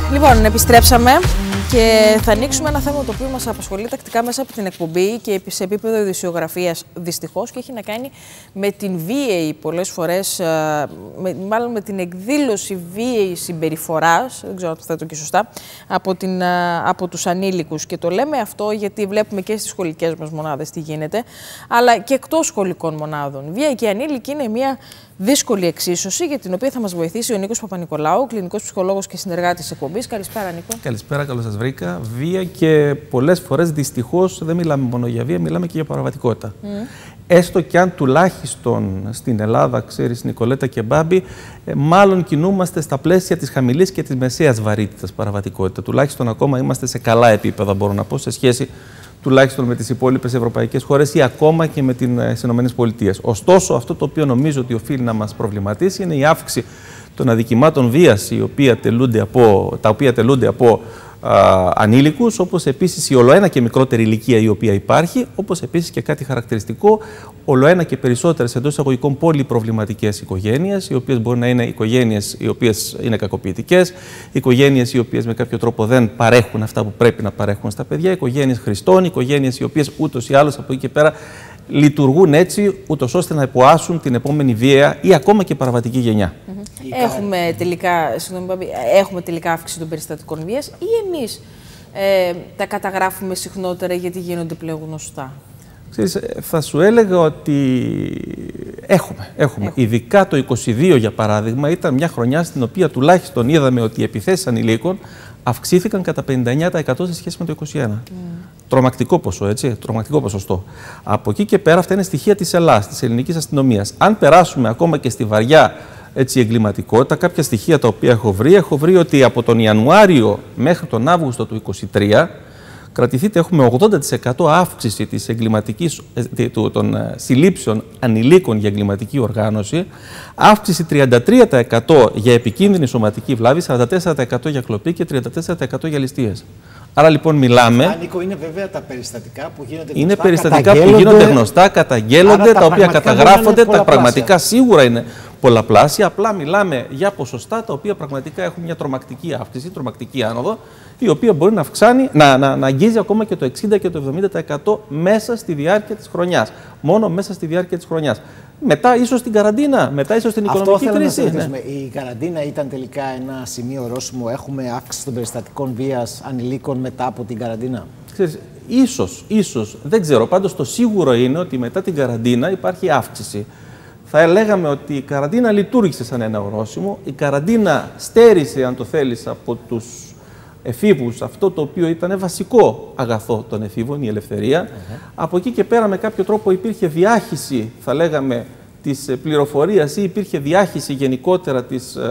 Λοιπόν, επιστρέψαμε και θα ανοίξουμε ένα θέμα το οποίο μας απασχολεί τακτικά μέσα από την εκπομπή και σε επίπεδο ειδησιογραφίας δυστυχώς και έχει να κάνει με την βίαιη πολλές φορές, μάλλον με την εκδήλωση βίαιης συμπεριφοράς, δεν ξέρω αν το θέτω και σωστά, από τους ανήλικους. Και το λέμε αυτό γιατί βλέπουμε και στις σχολικές μας μονάδες τι γίνεται, αλλά και εκτός σχολικών μονάδων. Βία και ανήλικη είναι μια δύσκολη εξίσωση για την οποία θα μας βοηθήσει ο Νίκος Παπα-Νικολάου, κλινικός ψυχολόγος και συνεργάτης της εκπομπής. Καλησπέρα, Νίκο. Καλησπέρα, καλώς σας βρήκα. Βία και πολλές φορές δυστυχώς δεν μιλάμε μόνο για βία, μιλάμε και για παραβατικότητα. Έστω και αν τουλάχιστον στην Ελλάδα, ξέρεις Νικολέτα και Μπάμπη, μάλλον κινούμαστε στα πλαίσια της χαμηλής και της μεσαίας βαρύτητας παραβατικότητα. Τουλάχιστον ακόμα είμαστε σε καλά επίπεδα, μπορώ να πω, σε σχέση τουλάχιστον με τις υπόλοιπες ευρωπαϊκές χώρες ή ακόμα και με τις ΗΠΑ. Ωστόσο, αυτό το οποίο νομίζω ότι οφείλει να μας προβληματίσει είναι η αύξηση των αδικημάτων βίας τα οποία τελούνται από ανήλικους, όπως επίσης η ολοένα και μικρότερη ηλικία η οποία υπάρχει, όπως επίσης και κάτι χαρακτηριστικό, ολοένα και περισσότερες εντός εισαγωγικών πολυπροβληματικές οικογένειες, οι οποίες μπορεί να είναι οικογένειες οι οποίες είναι κακοποιητικές, οικογένειες οι οποίες με κάποιο τρόπο δεν παρέχουν αυτά που πρέπει να παρέχουν στα παιδιά, οικογένειες χρηστών, οικογένειες οι οποίες ούτως ή άλλως από εκεί και πέρα λειτουργούν έτσι, ούτως ώστε να υποάσουν την επόμενη βία ή ακόμα και παραβατική γενιά. Έχουμε τελικά αύξηση των περιστατικών βίας ή εμείς τα καταγράφουμε συχνότερα γιατί γίνονται πλέον γνωστά? Ξέρεις, θα σου έλεγα ότι έχουμε. Ειδικά το 2022, για παράδειγμα, ήταν μια χρονιά στην οποία τουλάχιστον είδαμε ότι οι επιθέσεις ανηλίκων αυξήθηκαν κατά 59% σε σχέση με το 2021. Τρομακτικό ποσό, έτσι, τρομακτικό ποσοστό. Από εκεί και πέρα αυτά είναι στοιχεία της Ελλάδας, της ελληνικής αστυνομίας. Αν περάσουμε ακόμα και στη βαριά εγκληματικότητα, κάποια στοιχεία τα οποία έχω βρει ότι από τον Ιανουάριο μέχρι τον Αύγουστο του 2023, κρατηθείτε, έχουμε 80% αύξηση της των συλλήψεων ανηλίκων για εγκληματική οργάνωση, αύξηση 33% για επικίνδυνη σωματική βλάβη, 44% για κλοπή και 34% για ληστείες. Άρα λοιπόν μιλάμε. Νίκο, είναι βέβαια τα περιστατικά που γίνονται γνωστά. Είναι περιστατικά που γίνονται γνωστά, καταγγέλλονται, τα οποία καταγράφονται, τα πραγματικά σίγουρα είναι πολλαπλάσια. Απλά μιλάμε για ποσοστά τα οποία πραγματικά έχουν μια τρομακτική αύξηση, τρομακτική άνοδο, η οποία μπορεί να αγγίζει ακόμα και το 60% και το 70% μέσα στη διάρκεια της χρονιάς. Μόνο μέσα στη διάρκεια της χρονιάς. Μετά ίσως την καραντίνα, μετά ίσως την οικονομική κρίση. Η καραντίνα ήταν τελικά ένα σημείο ορόσημο? Έχουμε αύξηση των περιστατικών βίας ανηλίκων μετά από την καραντίνα? Ξέρεις, ίσως, δεν ξέρω. Πάντως το σίγουρο είναι ότι μετά την καραντίνα υπάρχει αύξηση. Θα λέγαμε ότι η καραντίνα λειτουργήσε σαν ένα ορόσημο. Η καραντίνα στέρισε, αν το θέλεις, από τους εφήβους αυτό το οποίο ήταν βασικό αγαθό των εφήβων, η ελευθερία. Από εκεί και πέρα με κάποιο τρόπο υπήρχε διάχυση, θα λέγαμε, της πληροφορίας ή υπήρχε διάχυση γενικότερα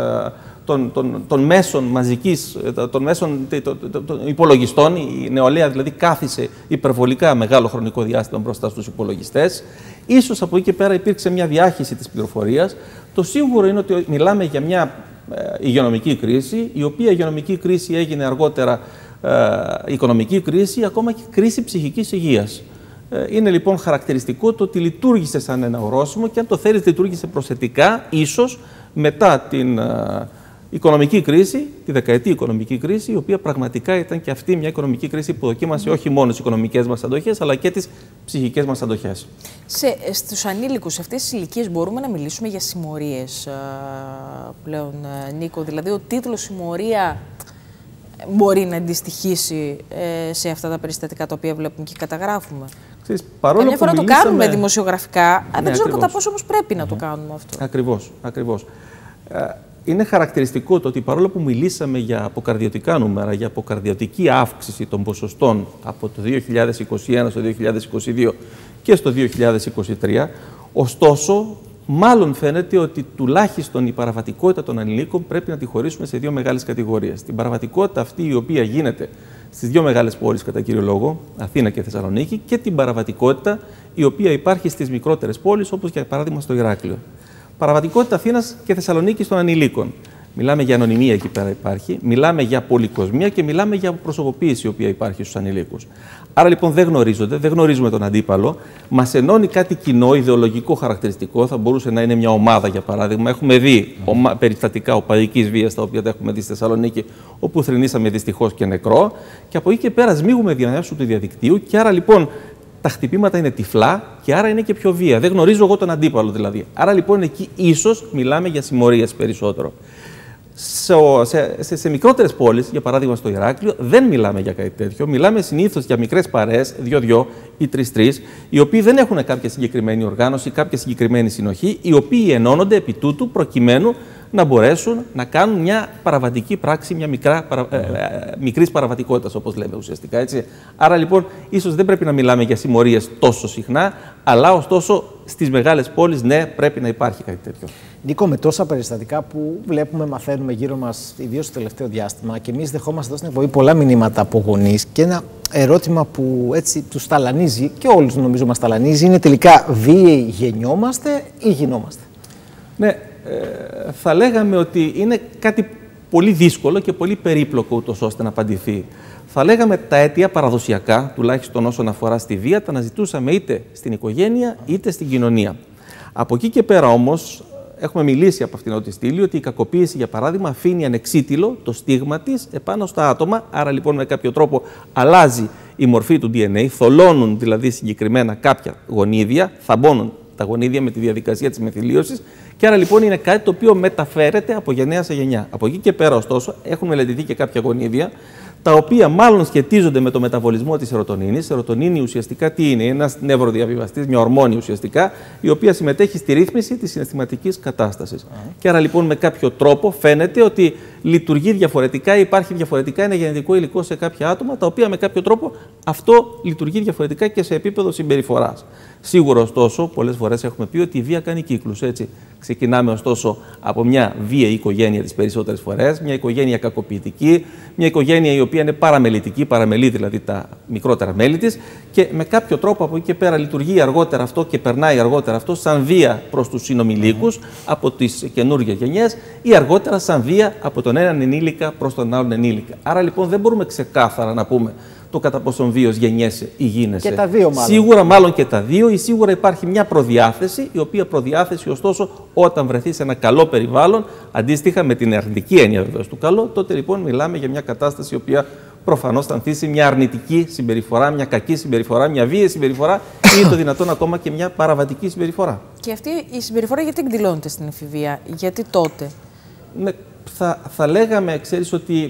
των μέσων μαζικής, των μέσων των υπολογιστών. Η νεολαία δηλαδή κάθισε υπερβολικά μεγάλο χρονικό διάστημα μπροστά στους υπολογιστές. Ίσως από εκεί και πέρα υπήρξε μια διάχυση της πληροφορίας. Το σίγουρο είναι ότι μιλάμε για μια υγειονομική κρίση, η οποία υγειονομική κρίση έγινε αργότερα οικονομική κρίση, ακόμα και κρίση ψυχικής υγείας. Είναι λοιπόν χαρακτηριστικό το ότι λειτουργήσε σαν ένα ορόσημο και αν το θέλεις λειτουργήσε προσθετικά, ίσως μετά την οικονομική κρίση, τη δεκαετή οικονομική κρίση, η οποία πραγματικά ήταν και αυτή μια οικονομική κρίση που δοκίμασε όχι μόνο τις οικονομικές μας αντοχές, αλλά και τις ψυχικές μας αντοχές. Στους ανήλικους, σε αυτές τις ηλικίες μπορούμε να μιλήσουμε για συμμορίες πλέον, Νίκο? Δηλαδή ο τίτλος συμμορία μπορεί να αντιστοιχίσει σε αυτά τα περιστατικά τα οποία βλέπουμε και καταγράφουμε? Καμιά φορά το κάνουμε δημοσιογραφικά, δεν ξέρω κατά πόσο όμως πρέπει να το κάνουμε αυτό. Ακριβώς. Είναι χαρακτηριστικό το ότι παρόλο που μιλήσαμε για αποκαρδιωτικά νούμερα, για αποκαρδιωτική αύξηση των ποσοστών από το 2021 στο 2022 και στο 2023, ωστόσο, μάλλον φαίνεται ότι τουλάχιστον η παραβατικότητα των ανηλίκων πρέπει να τη χωρίσουμε σε δύο μεγάλες κατηγορίες. Την παραβατικότητα αυτή η οποία γίνεται στις δύο μεγάλες πόλεις κατά κύριο λόγο, Αθήνα και Θεσσαλονίκη, και την παραβατικότητα η οποία υπάρχει στις μικρότερες πόλεις, όπως για παράδειγμα στο Ηράκλειο. Παραβατικότητα Αθήνας και Θεσσαλονίκης των ανηλίκων. Μιλάμε για ανωνυμία εκεί πέρα υπάρχει, μιλάμε για πολυκοσμία και μιλάμε για προσωποποίηση η οποία υπάρχει στους ανηλίκους. Άρα λοιπόν δεν γνωρίζονται, δεν γνωρίζουμε τον αντίπαλο. Μας ενώνει κάτι κοινό, ιδεολογικό χαρακτηριστικό. Θα μπορούσε να είναι μια ομάδα, για παράδειγμα. Έχουμε δει περιστατικά οπαδικής βίας, τα οποία τα έχουμε δει στη Θεσσαλονίκη, όπου θρηνήσαμε δυστυχώς και νεκρό. Και από εκεί και πέρα σμίγουμε διαμέσου του διαδικτύου. Και άρα λοιπόν τα χτυπήματα είναι τυφλά και άρα είναι και πιο βία. Δεν γνωρίζω εγώ τον αντίπαλο δηλαδή. Άρα λοιπόν εκεί ίσως μιλάμε για συμμορίες περισσότερο. Σε μικρότερες πόλεις, για παράδειγμα στο Ηράκλειο, δεν μιλάμε για κάτι τέτοιο. Μιλάμε συνήθως για μικρές παρέες, 2-2 ή 3-3, οι οποίοι δεν έχουν κάποια συγκεκριμένη οργάνωση, κάποια συγκεκριμένη συνοχή, οι οποίοι ενώνονται επί τούτου προκειμένου να μπορέσουν να κάνουν μια παραβατική πράξη, μια μικρής παραβατικότητας, όπως λέμε ουσιαστικά. Έτσι. Άρα λοιπόν, ίσως δεν πρέπει να μιλάμε για συμμορίες τόσο συχνά, αλλά ωστόσο στις μεγάλες πόλεις, ναι, πρέπει να υπάρχει κάτι τέτοιο. Νίκο, με τόσα περιστατικά που βλέπουμε, μαθαίνουμε γύρω μας, ιδίως στο τελευταίο διάστημα, και εμείς δεχόμαστε εδώ στην εκπομπή πολλά μηνύματα από γονείς, και ένα ερώτημα που έτσι τους ταλανίζει, και όλους νομίζω μας ταλανίζει, είναι τελικά βίαιοι γεννιόμαστε ή γινόμαστε? Ναι, θα λέγαμε ότι είναι κάτι πολύ δύσκολο και πολύ περίπλοκο ούτως ώστε να απαντηθεί. Θα λέγαμε τα αίτια παραδοσιακά, τουλάχιστον όσον αφορά στη βία, τα αναζητούσαμε είτε στην οικογένεια είτε στην κοινωνία. Από εκεί και πέρα όμως, έχουμε μιλήσει από αυτήν τη στήλη ότι η κακοποίηση, για παράδειγμα, αφήνει ανεξίτηλο το στίγμα της επάνω στα άτομα. Άρα λοιπόν με κάποιο τρόπο αλλάζει η μορφή του DNA, θολώνουν δηλαδή συγκεκριμένα κάποια γονίδια, θαμπώνουν τα γονίδια με τη διαδικασία της μεθυλίωσης, και άρα λοιπόν είναι κάτι το οποίο μεταφέρεται από γενναία σε γενιά. Από εκεί και πέρα, ωστόσο, έχουν μελετηθεί και κάποια γονίδια, τα οποία μάλλον σχετίζονται με το μεταβολισμό της σερωτονίνης. Η σερωτονίνη ουσιαστικά τι είναι? Είναι ένας νευροδιαβιβαστής, μια ορμόνη ουσιαστικά, η οποία συμμετέχει στη ρύθμιση της συναισθηματικής κατάστασης. Και άρα λοιπόν με κάποιο τρόπο φαίνεται ότι λειτουργεί διαφορετικά, υπάρχει διαφορετικά ένα γενετικό υλικό σε κάποια άτομα, τα οποία με κάποιο τρόπο αυτό λειτουργεί διαφορετικά και σε επίπεδο συμπεριφοράς. Σίγουρα, ωστόσο, πολλές φορές έχουμε πει ότι η βία κάνει κύκλους. Έτσι. Ξεκινάμε, ωστόσο, από μια βίαιη οικογένεια τις περισσότερες φορές, μια οικογένεια κακοποιητική, μια οικογένεια η οποία είναι παραμελητική, παραμελεί δηλαδή τα μικρότερα μέλη της, και με κάποιο τρόπο από εκεί και πέρα λειτουργεί αργότερα αυτό και περνάει αργότερα αυτό σαν βία προς τους συνομιλίκους από τις καινούργιες γενιές, ή αργότερα σαν βία από τον έναν ενήλικα προς τον άλλον ενήλικα. Άρα λοιπόν δεν μπορούμε ξεκάθαρα να πούμε το κατά πόσον βίος γεννιέσαι ή γίνεσαι. Και τα δύο μάλλον. Σίγουρα μάλλον και τα δύο, ή σίγουρα υπάρχει μια προδιάθεση, η οποία προδιάθεση ωστόσο όταν βρεθεί σε ένα καλό περιβάλλον, αντίστοιχα με την αρνητική έννοια βεβαίως του καλό, τότε λοιπόν μιλάμε για μια κατάσταση η οποία προφανώς θα ανθίσει μια αρνητική συμπεριφορά, μια κακή συμπεριφορά, μια βίαιη συμπεριφορά ή το δυνατόν ακόμα και μια παραβατική συμπεριφορά. Και αυτή η συμπεριφορά γιατί εκδηλώνεται στην εφηβεία, γιατί τότε? Ναι, θα λέγαμε, ξέρεις, ότι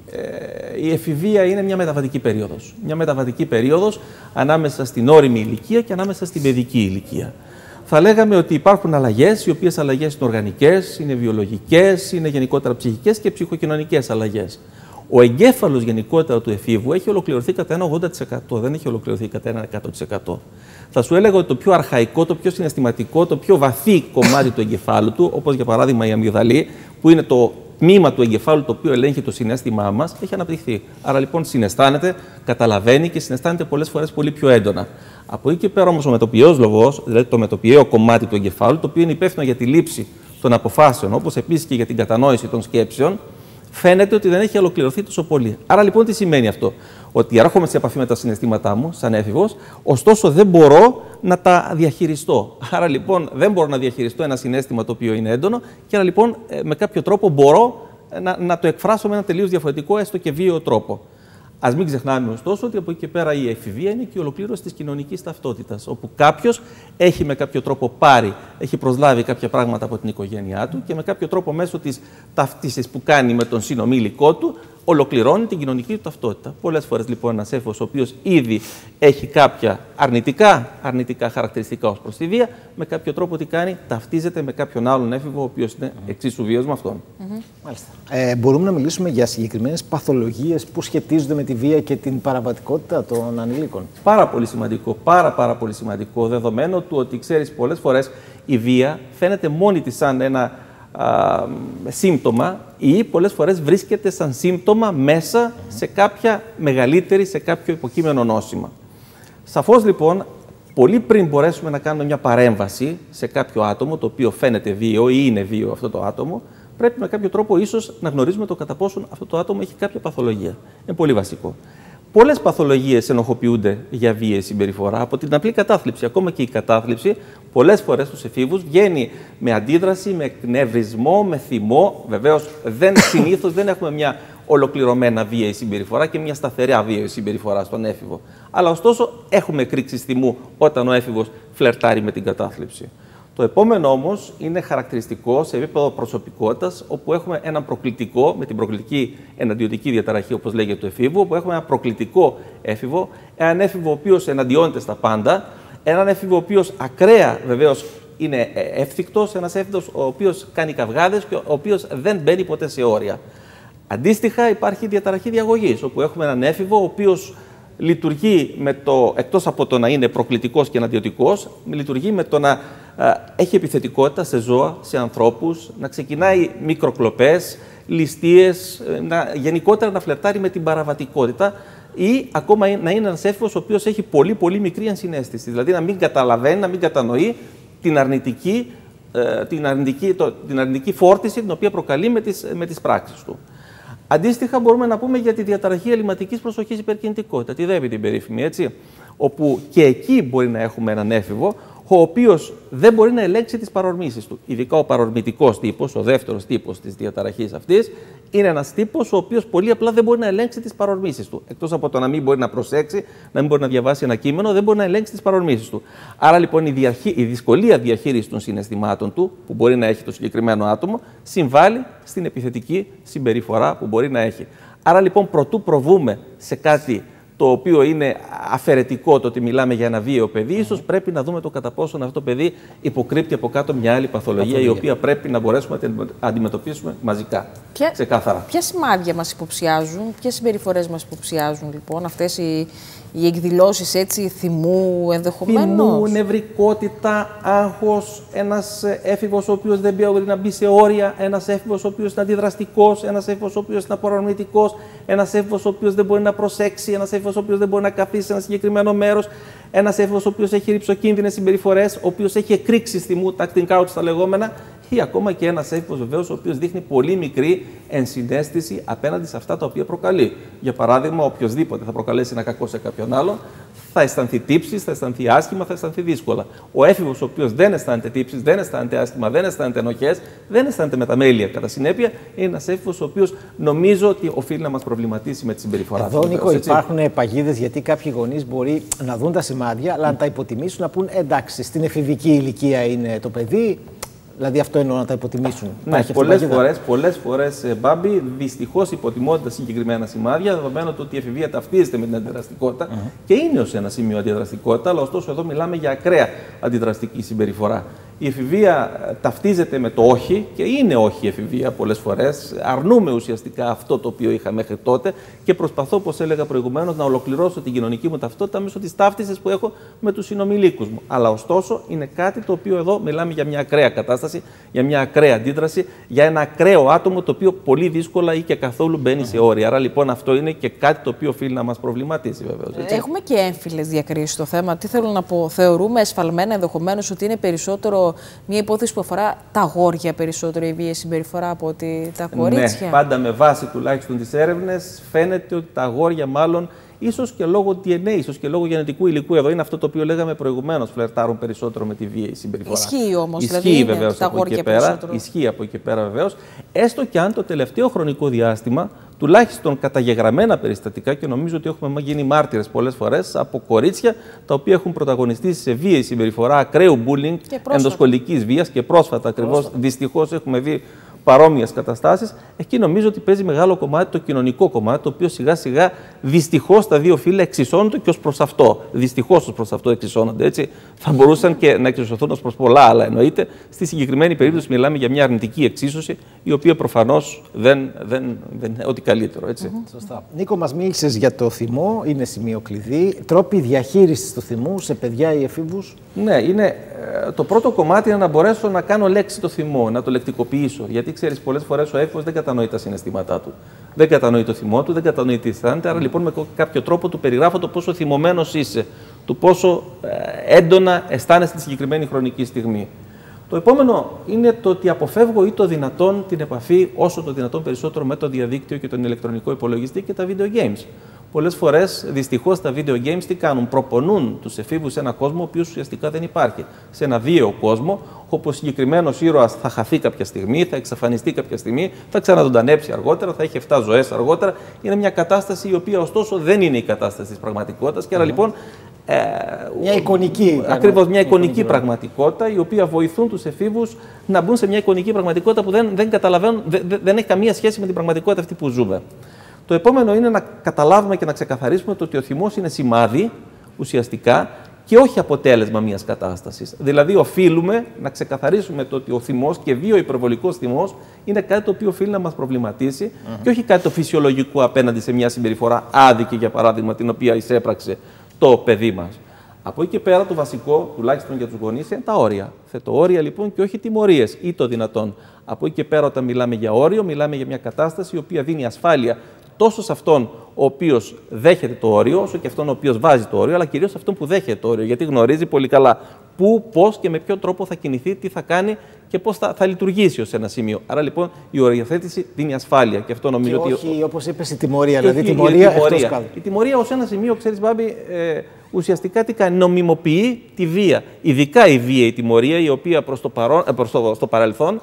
η εφηβεία είναι μια μεταβατική περίοδος. Μια μεταβατική περίοδος ανάμεσα στην όριμη ηλικία και ανάμεσα στην παιδική ηλικία. Θα λέγαμε ότι υπάρχουν αλλαγές, οι οποίες αλλαγές είναι οργανικές, είναι βιολογικές, είναι γενικότερα ψυχικές και ψυχοκοινωνικές αλλαγές. Ο εγκέφαλος γενικότερα του εφήβου έχει ολοκληρωθεί κατά ένα 80%, δεν έχει ολοκληρωθεί κατά ένα 100%. Θα σου έλεγα ότι το πιο αρχαϊκό, το πιο συναισθηματικό, το πιο βαθύ κομμάτι του εγκεφάλου του, όπως για παράδειγμα η αμυγδαλή, που είναι το τμήμα του εγκεφάλου το οποίο ελέγχει το συναίσθημά μας, έχει αναπτυχθεί. Άρα λοιπόν συναισθάνεται, καταλαβαίνει και συναισθάνεται πολλές φορές πολύ πιο έντονα. Από εκεί και πέρα όμως ο μετοπιαίος λογός, δηλαδή το μετοπιαίο κομμάτι του εγκεφάλου, το οποίο είναι υπεύθυνο για τη λήψη των αποφάσεων, όπως επίσης και για την κατανόηση των σκέψεων, φαίνεται ότι δεν έχει ολοκληρωθεί τόσο πολύ. Άρα λοιπόν τι σημαίνει αυτό? Ότι έρχομαι σε επαφή με τα συναισθήματά μου, σαν έφηβος, ωστόσο δεν μπορώ να τα διαχειριστώ. Άρα λοιπόν δεν μπορώ να διαχειριστώ ένα συναίσθημα το οποίο είναι έντονο, και άρα λοιπόν με κάποιο τρόπο μπορώ να το εκφράσω με ένα τελείως διαφορετικό, έστω και βίαιο τρόπο. Ας μην ξεχνάμε ωστόσο ότι από εκεί και πέρα η εφηβεία είναι και η ολοκλήρωση της κοινωνικής ταυτότητας, όπου κάποιος έχει με κάποιο τρόπο έχει προσλάβει κάποια πράγματα από την οικογένειά του και με κάποιο τρόπο μέσω της ταυτίσης που κάνει με τον συνομήλικό του ολοκληρώνει την κοινωνική του ταυτότητα. Πολλές φορές λοιπόν ένας έφηβος ο οποίος ήδη έχει κάποια αρνητικά χαρακτηριστικά ως προς τη βία, με κάποιο τρόπο τι κάνει? Ταυτίζεται με κάποιον άλλον έφηβο ο οποίος είναι εξίσου βίαιος με αυτόν. Μάλιστα. Μπορούμε να μιλήσουμε για συγκεκριμένες παθολογίες που σχετίζονται με τη βία και την παραβατικότητα των ανηλίκων? Πάρα πολύ σημαντικό, πάρα πολύ σημαντικό, δεδομένο του ότι ξέρεις πολλές φορές η βία φαίνεται μόνη της σαν ένα σύμπτωμα ή πολλές φορές βρίσκεται σαν σύμπτωμα μέσα σε κάποια μεγαλύτερη, σε κάποιο υποκείμενο νόσημα. Σαφώς λοιπόν, πολύ πριν μπορέσουμε να κάνουμε μια παρέμβαση σε κάποιο άτομο το οποίο φαίνεται βίαιο ή είναι βίαιο αυτό το άτομο, πρέπει με κάποιο τρόπο ίσως να γνωρίζουμε το κατά πόσον αυτό το άτομο έχει κάποια παθολογία. Είναι πολύ βασικό. Πολλές παθολογίες ενοχοποιούνται για βίαιη συμπεριφορά από την απλή κατάθλιψη. Ακόμα και η κατάθλιψη, πολλές φορές στους εφήβους βγαίνει με αντίδραση, με εκνευρισμό, με θυμό. Βεβαίως, συνήθως δεν έχουμε μια ολοκληρωμένα βίαιη συμπεριφορά και μια σταθερά βίαιη συμπεριφορά στον έφηβο. Αλλά ωστόσο έχουμε εκρήξεις θυμού όταν ο έφηβος φλερτάρει με την κατάθλιψη. Το επόμενο όμως είναι χαρακτηριστικό σε επίπεδο προσωπικότητας, όπου έχουμε έναν προκλητικό, με την προκλητική εναντιωτική διαταραχή, όπως λέγεται του εφήβου, όπου έχουμε ένα προκλητικό έφηβο, έναν έφηβο ο οποίος εναντιώνεται στα πάντα, έναν έφηβο ο οποίος ακραία βεβαίως είναι εύθυκτος, ένας έφηβος ο οποίος κάνει καυγάδες και ο οποίος δεν μπαίνει ποτέ σε όρια. Αντίστοιχα, υπάρχει διαταραχή διαγωγής, όπου έχουμε έναν έφηβο ο οποίος λειτουργεί εκτός από το να είναι προκλητικός και εναντιωτικός, λειτουργεί με το να έχει επιθετικότητα σε ζώα, σε ανθρώπους, να ξεκινάει μικροκλοπές, ληστείες, γενικότερα να φλερτάρει με την παραβατικότητα ή ακόμα να είναι ένας έφηβος ο οποίος έχει πολύ μικρή ενσυναίσθηση. Δηλαδή να μην καταλαβαίνει, να μην κατανοεί την αρνητική φόρτιση την οποία προκαλεί με τις πράξεις του. Αντίστοιχα, μπορούμε να πούμε για τη διαταραχή ελλειμματικής προσοχής υπερκινητικότητα, τη ΔΕΠΗ την περίφημη, έτσι, όπου και εκεί μπορεί να έχουμε έναν έφηβο, ο οποίος δεν μπορεί να ελέγξει τις παρορμήσεις του. Ειδικά ο παρορμητικός τύπος, ο δεύτερος τύπος της διαταραχής αυτής, είναι ένας τύπος ο οποίος πολύ απλά δεν μπορεί να ελέγξει τις παρορμήσεις του. Εκτός από το να μην μπορεί να προσέξει, να μην μπορεί να διαβάσει ένα κείμενο, δεν μπορεί να ελέγξει τις παρορμήσεις του. Άρα λοιπόν η δυσκολία διαχείρισης των συναισθημάτων του, που μπορεί να έχει το συγκεκριμένο άτομο, συμβάλλει στην επιθετική συμπεριφορά που μπορεί να έχει. Άρα λοιπόν, προτού προβούμε σε κάτι το οποίο είναι αφαιρετικό, το ότι μιλάμε για ένα βίαιο παιδί, ίσως πρέπει να δούμε το κατά πόσο αυτό το παιδί υποκρύπτει από κάτω μια άλλη παθολογία, η οποία πρέπει να μπορέσουμε να την αντιμετωπίσουμε μαζικά. Ξεκάθαρα. Ποια σημάδια μας υποψιάζουν, ποιες συμπεριφορές μας υποψιάζουν λοιπόν αυτές οι εκδηλώσεις έτσι θυμού ενδεχομένως? Θυμού, νευρικότητα, άγχος, ένας έφηβος ο οποίος δεν μπορεί να μπει σε όρια, ένας έφηβος ο οποίος είναι αντιδραστικός, ένας έφηβος ο οποίος είναι απορρονητικός, ένας έφηβος ο οποίος δεν μπορεί να προσέξει, ένας έφηβος ο οποίος δεν μπορεί να καθίσει σε ένα συγκεκριμένο μέρος, ένας έφηβος ο οποίος έχει ρυψοκίνδυνες συμπεριφορές, ο οποίος έχει εκρήξεις θυμού, acting out στα λεγόμενα, ή ακόμα και ένας έφηβος βεβαίως ο οποίος δείχνει πολύ μικρή ενσυναίσθηση απέναντι σε αυτά τα οποία προκαλεί. Για παράδειγμα, οποιοδήποτε θα προκαλέσει ένα κακό σε κάποιον άλλον, θα αισθανθεί τύψεις, θα αισθανθεί άσχημα, θα αισθανθεί δύσκολα. Ο έφηβος ο οποίος δεν αισθάνεται τύψεις, δεν αισθάνεται άσχημα, δεν αισθάνεται ενοχές, δεν αισθάνεται μεταμέλεια κατά συνέπεια, είναι ένας έφηβος ο οποίος νομίζω ότι οφείλει να μας προβληματίσει με τη συμπεριφορά του. Εδώ, Νίκο, υπάρχουν παγίδες γιατί κάποιοι γονείς μπορεί να δουν τα σημάδια, αλλά να τα υποτιμήσουν, να πούν εντάξει, στην εφηβική ηλικία είναι το παιδί. Δηλαδή αυτό εννοώ, να τα υποτιμήσουν. Ναι, πολλές φορές, Μπάμπη, δυστυχώς υποτιμώνται τα συγκεκριμένα σημάδια, δεδομένου ότι η εφηβεία ταυτίζεται με την αντιδραστικότητα και είναι ως ένα σημείο αντιδραστικότητα, αλλά ωστόσο εδώ μιλάμε για ακραία αντιδραστική συμπεριφορά. Η εφηβεία ταυτίζεται με το όχι και είναι όχι η εφηβεία πολλές φορές. Αρνούμε ουσιαστικά αυτό το οποίο είχα μέχρι τότε και προσπαθώ, όπως έλεγα προηγουμένως, να ολοκληρώσω την κοινωνική μου ταυτότητα μέσω της ταύτισης που έχω με τους συνομιλίκους μου. Αλλά ωστόσο είναι κάτι το οποίο εδώ μιλάμε για μια ακραία κατάσταση, για μια ακραία αντίδραση, για ένα ακραίο άτομο το οποίο πολύ δύσκολα ή και καθόλου μπαίνει σε όρια. Άρα λοιπόν αυτό είναι και κάτι το οποίο οφείλει να μας προβληματίσει βεβαίως. Έχουμε και έμφυλες διακρίσεις στο θέμα. Τι θέλω να πω, θεωρούμε εσφαλμένα ενδεχομένως ότι είναι περισσότερο μια υπόθεση που αφορά τα αγόρια περισσότερο η βίαιη συμπεριφορά από ότι τα κορίτσια? Ναι, πάντα με βάση τουλάχιστον τις έρευνες φαίνεται ότι τα αγόρια μάλλον, ίσως και λόγω DNA, ίσως και λόγω γενετικού υλικού, εδώ είναι αυτό το οποίο λέγαμε προηγουμένως, φλερτάρουν περισσότερο με τη βίαιη συμπεριφορά. Ισχύει όμως, ισχύει βεβαίως από εκεί πέρα. Ισχύει από εκεί πέρα βεβαίως. Έστω και αν το τελευταίο χρονικό διάστημα, τουλάχιστον καταγεγραμμένα περιστατικά, και νομίζω ότι έχουμε γίνει μάρτυρες πολλές φορές από κορίτσια τα οποία έχουν πρωταγωνιστήσει σε βίαιη συμπεριφορά, ακραίου bullying, ενδοσχολικής βίας και πρόσφατα ακριβώς. Δυστυχώς έχουμε δει παρόμοιες καταστάσεις. Εκεί νομίζω ότι παίζει μεγάλο κομμάτι το κοινωνικό κομμάτι, το οποίο σιγά σιγά δυστυχώς τα δύο φύλλα εξισώνονται και ως προς αυτό. Δυστυχώς ως προς αυτό εξισώνονται. Έτσι. Θα μπορούσαν και να εξισωθούν ως προς πολλά άλλα, εννοείται. Στη συγκεκριμένη περίπτωση μιλάμε για μια αρνητική εξίσωση, η οποία προφανώς δεν είναι ό,τι καλύτερο. Έτσι. Σωστά. Νίκο, μας μίλησες για το θυμό, είναι σημείο κλειδί. Τρόποι διαχείρισης του θυμού σε παιδιά ή εφήβους? Ναι, είναι, το πρώτο κομμάτι είναι να μπορέσω να κάνω λέξη το θυμό, να το λεκτικοποιήσω. Γιατί ξέρεις, πολλές φορές ο έφηβος δεν κατανοεί τα συναισθήματά του. Δεν κατανοεί το θυμό του, δεν κατανοεί τι αισθάνεται. Άρα λοιπόν με κάποιο τρόπο του περιγράφω το πόσο θυμωμένος είσαι, του πόσο έντονα αισθάνεσαι τη συγκεκριμένη χρονική στιγμή. Το επόμενο είναι το ότι αποφεύγω ή το δυνατόν την επαφή όσο το δυνατόν περισσότερο με το διαδίκτυο και τον ηλεκτρονικό υπολογιστή και τα video games. Πολλές φορές, δυστυχώς, τα video games τι κάνουν? Προπονούν τους εφήβους σε ένα κόσμο ο οποίος ουσιαστικά δεν υπάρχει. Σε ένα βίαιο κόσμο, όπου ο συγκεκριμένος ήρωας θα χαθεί κάποια στιγμή, θα εξαφανιστεί κάποια στιγμή, θα ξαναζωντανέψει αργότερα, θα έχει 7 ζωές αργότερα. Είναι μια κατάσταση η οποία ωστόσο δεν είναι η κατάσταση της πραγματικότητας. Και άρα λοιπόν. Μια εικονική. Ακριβώς, μια εικονική πραγματικότητα, η οποία βοηθούν τους εφήβους να μπουν σε μια εικονική πραγματικότητα που δεν καταλαβαίνουν, δεν έχει καμία σχέση με την πραγματικότητα αυτή που ζούμε. Το επόμενο είναι να καταλάβουμε και να ξεκαθαρίσουμε το ότι ο θυμός είναι σημάδι ουσιαστικά και όχι αποτέλεσμα μιας κατάστασης. Δηλαδή, οφείλουμε να ξεκαθαρίσουμε το ότι ο θυμός και βίο υπερβολικός θυμός είναι κάτι το οποίο οφείλει να μας προβληματίσει και όχι κάτι το φυσιολογικό απέναντι σε μια συμπεριφορά άδικη, για παράδειγμα, την οποία εισέπραξε το παιδί μας. Από εκεί και πέρα, το βασικό, τουλάχιστον για τους γονείς, είναι τα όρια. Θέτω όρια λοιπόν και όχι τιμωρίες ή το δυνατόν. Από εκεί και πέρα, όταν μιλάμε για όριο, μιλάμε για μια κατάσταση η οποία δίνει ασφάλεια τόσο σε αυτόν ο οποίος δέχεται το όριο, όσο και αυτόν ο οποίος βάζει το όριο, αλλά κυρίως σε αυτόν που δέχεται το όριο, γιατί γνωρίζει πολύ καλά πού, πώς και με ποιο τρόπο θα κινηθεί, τι θα κάνει και πώς θα λειτουργήσει ως ένα σημείο. Άρα λοιπόν η οριοθέτηση δίνει ασφάλεια. Και αυτό νομίζω και ότι. Όχι, όπως είπες, η τιμωρία. Δηλαδή, η τιμωρία. Η τιμωρία ως ένα σημείο, ξέρεις, Μπάμπη, ουσιαστικά τι κάνει? Νομιμοποιεί τη βία. Ειδικά η βία, η τιμωρία, η οποία στο παρελθόν.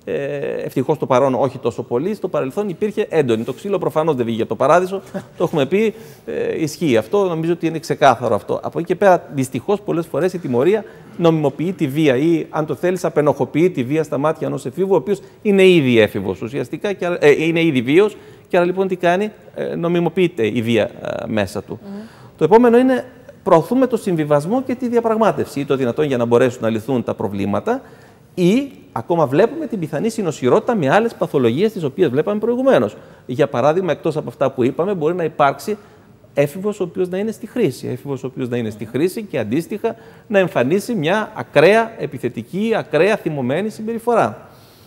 Ευτυχώς το παρόν όχι τόσο πολύ. Στο παρελθόν υπήρχε έντονη. Το ξύλο προφανώς δεν βγήκε από το παράδεισο. Το έχουμε πει. Ισχύει αυτό. Νομίζω ότι είναι ξεκάθαρο αυτό. Από εκεί και πέρα, δυστυχώς, πολλές φορές η τιμωρία νομιμοποιεί τη βία ή, αν το θέλεις, απενοχοποιεί τη βία στα μάτια ενός εφήβου, ο οποίος είναι ήδη έφηβος ουσιαστικά, είναι ήδη βίος. Και άρα λοιπόν τι κάνει? Νομιμοποιείται η βία μέσα του. Το επόμενο είναι προωθούμε το συμβιβασμό και τη διαπραγμάτευση ή το δυνατόν για να μπορέσουν να λυθούν τα προβλήματα. Ή ακόμα βλέπουμε την πιθανή συνοσιρότητα με άλλες παθολογίες τις οποίες βλέπαμε προηγουμένως. Για παράδειγμα, εκτός από αυτά που είπαμε, μπορεί να υπάρξει έφηβος ο οποίος να είναι στη χρήση. Έφηβος ο οποίος να είναι στη χρήση και αντίστοιχα να εμφανίσει μια ακραία επιθετική, ακραία θυμωμένη συμπεριφορά.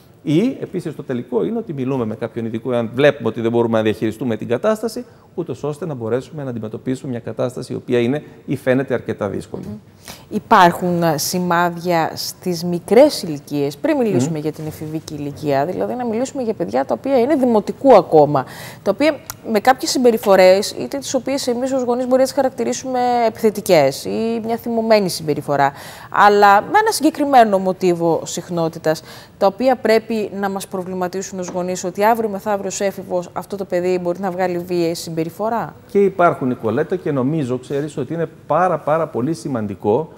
Ή επίσης το τελικό είναι ότι μιλούμε με κάποιον ειδικό, αν βλέπουμε ότι δεν μπορούμε να διαχειριστούμε την κατάσταση, ούτως ώστε να μπορέσουμε να αντιμετωπίσουμε μια κατάσταση η οποία είναι ή φαίνεται αρκετά δύσκολη. Υπάρχουν σημάδια στις μικρές ηλικίες, πριν μιλήσουμε για την εφηβική ηλικία, δηλαδή να μιλήσουμε για παιδιά τα οποία είναι δημοτικού ακόμα, τα οποία με κάποιες συμπεριφορές, είτε τις οποίες εμείς ως γονείς μπορεί να τις χαρακτηρίσουμε επιθετικές ή μια θυμωμένη συμπεριφορά, αλλά με ένα συγκεκριμένο μοτίβο συχνότητας, τα οποία πρέπει να μας προβληματίσουν ως γονείς ότι αύριο μεθαύριο ως έφηβος αυτό το παιδί μπορεί να βγάλει βίαιη συμπεριφορά. Και υπάρχουν, Νικολέτα, και νομίζω, ξέρεις, ότι είναι πάρα πολύ σημαντικό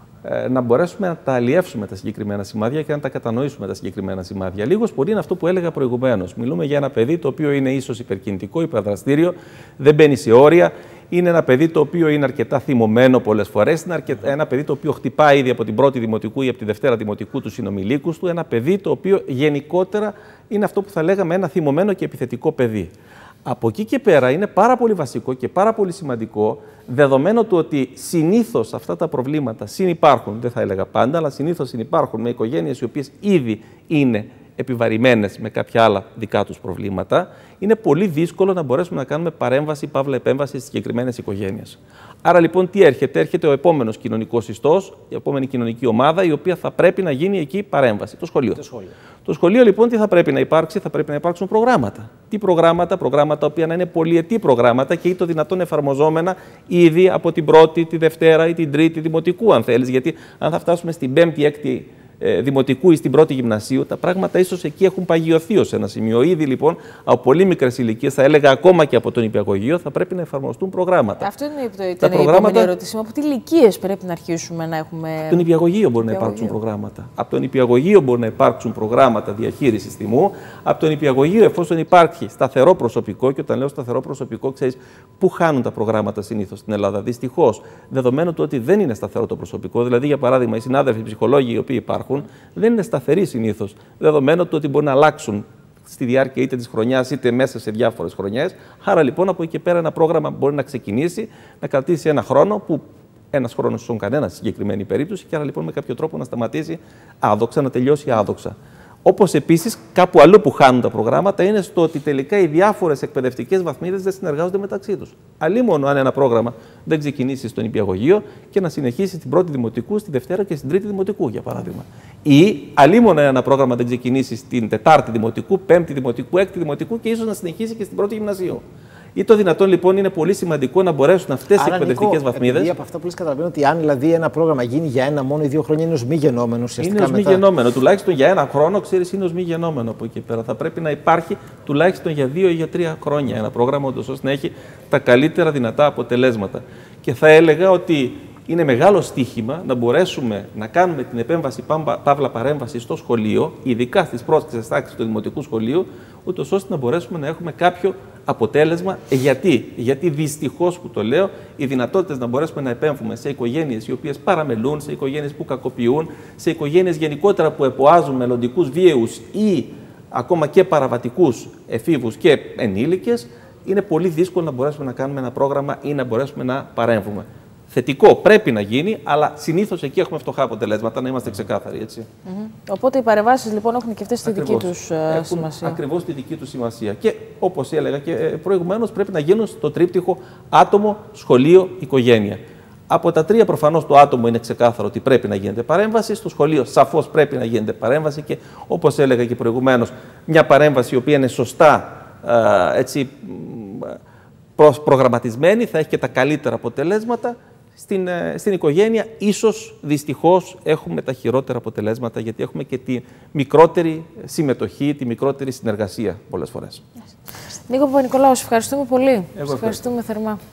να μπορέσουμε να τα αλλιεύσουμε τα συγκεκριμένα σημάδια και να τα κατανοήσουμε τα συγκεκριμένα σημάδια. Λίγος πολύ είναι αυτό που έλεγα προηγουμένως. Μιλούμε για ένα παιδί το οποίο είναι ίσως υπερκινητικό, υπερδραστήριο, δεν μπαίνει σε όρια. Είναι ένα παιδί το οποίο είναι αρκετά θυμωμένο πολλές φορές. Είναι ένα παιδί το οποίο χτυπάει ήδη από την πρώτη δημοτικού ή από τη δευτέρα δημοτικού του συνομιλίκους του. Ένα παιδί το οποίο γενικότερα είναι αυτό που θα λέγαμε ένα θυμωμένο και επιθετικό παιδί. Από εκεί και πέρα είναι πάρα πολύ βασικό και πάρα πολύ σημαντικό, δεδομένου του ότι συνήθως αυτά τα προβλήματα συνυπάρχουν, δεν θα έλεγα πάντα, αλλά συνήθως συνυπάρχουν με οικογένειες οι οποίες ήδη είναι επιβαρημένες με κάποια άλλα δικά τους προβλήματα, είναι πολύ δύσκολο να μπορέσουμε να κάνουμε παρέμβαση, παύλα επέμβαση στις συγκεκριμένες οικογένειες. Άρα λοιπόν τι έρχεται? Έρχεται ο επόμενος κοινωνικός ιστός, η επόμενη κοινωνική ομάδα, η οποία θα πρέπει να γίνει εκεί παρέμβαση, το σχολείο. Το σχολείο λοιπόν τι θα πρέπει να υπάρξει? Θα πρέπει να υπάρξουν προγράμματα. Τι προγράμματα? Προγράμματα οποία να είναι πολυετή προγράμματα και ή το δυνατόν εφαρμοζόμενα ήδη από την πρώτη, τη δευτέρα ή την τρίτη δημοτικού, αν θέλεις. Γιατί αν θα φτάσουμε στην πέμπτη, έκτη δημοτικού ή στην πρώτη γυμνασίου, τα πράγματα ίσως εκεί έχουν παγιωθεί ως ένα σημείο. Ήδη λοιπόν από πολύ μικρές ηλικίες, θα έλεγα ακόμα και από τον νηπιαγωγείο, θα πρέπει να εφαρμοστούν προγράμματα. Αυτό ήταν η επόμενη ερώτηση. Από τι ηλικίες πρέπει να αρχίσουμε να έχουμε. Από τον νηπιαγωγείο μπορεί να υπάρξουν προγράμματα. Από τον νηπιαγωγείο μπορεί να υπάρξουν προγράμματα διαχείρισης θυμού. Από τον νηπιαγωγείο, εφόσον υπάρχει σταθερό προσωπικό, και όταν λέω σταθερό προσωπικό, ξέρεις πού χάνουν τα προγράμματα συνήθως στην Ελλάδα? Δυστυχώς, δεδομένου του ότι δεν είναι σταθερό το προσωπικό, δηλαδή για παράδειγμα οι συνάδελφοι ψυχολόγοι οι οποίοι υπάρχουν, δεν είναι σταθεροί συνήθως, δεδομένου του ότι μπορεί να αλλάξουν στη διάρκεια είτε της χρονιάς είτε μέσα σε διάφορες χρονιές. Άρα λοιπόν από εκεί και πέρα ένα πρόγραμμα μπορεί να ξεκινήσει, να κρατήσει ένα χρόνο, που ένας χρόνος στον κανένα στη συγκεκριμένη περίπτωση, και άρα λοιπόν με κάποιο τρόπο να σταματήσει άδοξα, να τελειώσει άδοξα. Όπως επίσης κάπου αλλού που χάνουν τα προγράμματα είναι στο ότι τελικά οι διάφορες εκπαιδευτικές βαθμίδες δεν συνεργάζονται μεταξύ τους. Αλλήμονο αν ένα πρόγραμμα δεν ξεκινήσει στον νηπιαγωγείο και να συνεχίσει στην πρώτη δημοτικού, στη δευτέρα και στην τρίτη δημοτικού, για παράδειγμα. Ή αλλήμονο ένα πρόγραμμα δεν ξεκινήσει στην τετάρτη δημοτικού, πέμπτη δημοτικού, έκτη δημοτικού και ίσως να συνεχίσει και στην πρώτη γυμνασίου. Ή το δυνατόν λοιπόν είναι πολύ σημαντικό να μπορέσουν αυτές οι εκπαιδευτικές βαθμίδες. Επειδή από αυτά που λες καταλαβαίνω ότι αν δηλαδή ένα πρόγραμμα γίνει για ένα μόνο ή 2 χρόνια είναι ως μη γενόμενο ουσιαστικά. Είναι ως μη γενόμενο. Τουλάχιστον για ένα χρόνο, ξέρεις, είναι ως μη γενόμενο από εκεί πέρα. Θα πρέπει να υπάρχει τουλάχιστον για 2 ή για 3 χρόνια ένα πρόγραμμα, ώστε να έχει τα καλύτερα δυνατά αποτελέσματα. Και θα έλεγα ότι είναι μεγάλο στοίχημα να μπορέσουμε να κάνουμε την επέμβαση παύλα παρέμβαση στο σχολείο, ειδικά στις πρώτες τάξεις του δημοτικού σχολείου, ούτως ώστε να μπορέσουμε να έχουμε κάποιο αποτέλεσμα. Γιατί δυστυχώς που το λέω, οι δυνατότητες να μπορέσουμε να επέμβουμε σε οικογένειες οι οποίες παραμελούν, σε οικογένειες που κακοποιούν, σε οικογένειες γενικότερα που εποάζουν μελλοντικούς βίαιους ή ακόμα και παραβατικούς εφήβους και ενήλικες, είναι πολύ δύσκολο να μπορέσουμε να κάνουμε ένα πρόγραμμα ή να μπορέσουμε να παρέμβουμε. Θετικό πρέπει να γίνει, αλλά συνήθως εκεί έχουμε φτωχά αποτελέσματα, να είμαστε ξεκάθαροι, έτσι. Οπότε οι παρεμβάσεις λοιπόν έχουν και αυτές τη δική τους σημασία. Ακριβώς τη δική τους σημασία. Και όπως έλεγα και προηγουμένως, πρέπει να γίνουν στο τρίπτυχο άτομο, σχολείο, οικογένεια. Από τα τρία προφανώς το άτομο είναι ξεκάθαρο ότι πρέπει να γίνεται παρέμβαση, στο σχολείο σαφώς πρέπει να γίνεται παρέμβαση και όπως έλεγα και προηγουμένως, μια παρέμβαση η οποία είναι σωστά προγραμματισμένη, θα έχει και τα καλύτερα αποτελέσματα. Στην οικογένεια ίσως δυστυχώς έχουμε τα χειρότερα αποτελέσματα γιατί έχουμε και τη μικρότερη συμμετοχή, τη μικρότερη συνεργασία πολλές φορές. Νίκο Παπα-Νικολάου, ευχαριστούμε πολύ. Ευχαριστούμε θερμά.